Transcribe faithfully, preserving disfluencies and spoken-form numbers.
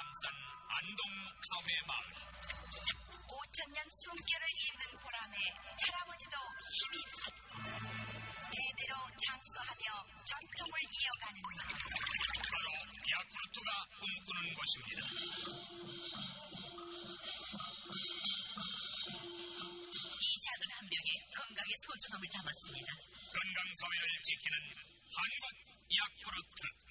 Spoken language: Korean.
안산 안동 가회마을. 오천 년 숨결을 잇는 보람에 할아버지도 힘이 솟고 대대로 장수하며 전통을 이어가는 마을. 바로 야쿠르트가 꿈꾸는 곳입니다. 이 작은 한 병에 건강의 소중함을 담았습니다. 건강사회를 지키는 한국 야쿠르트.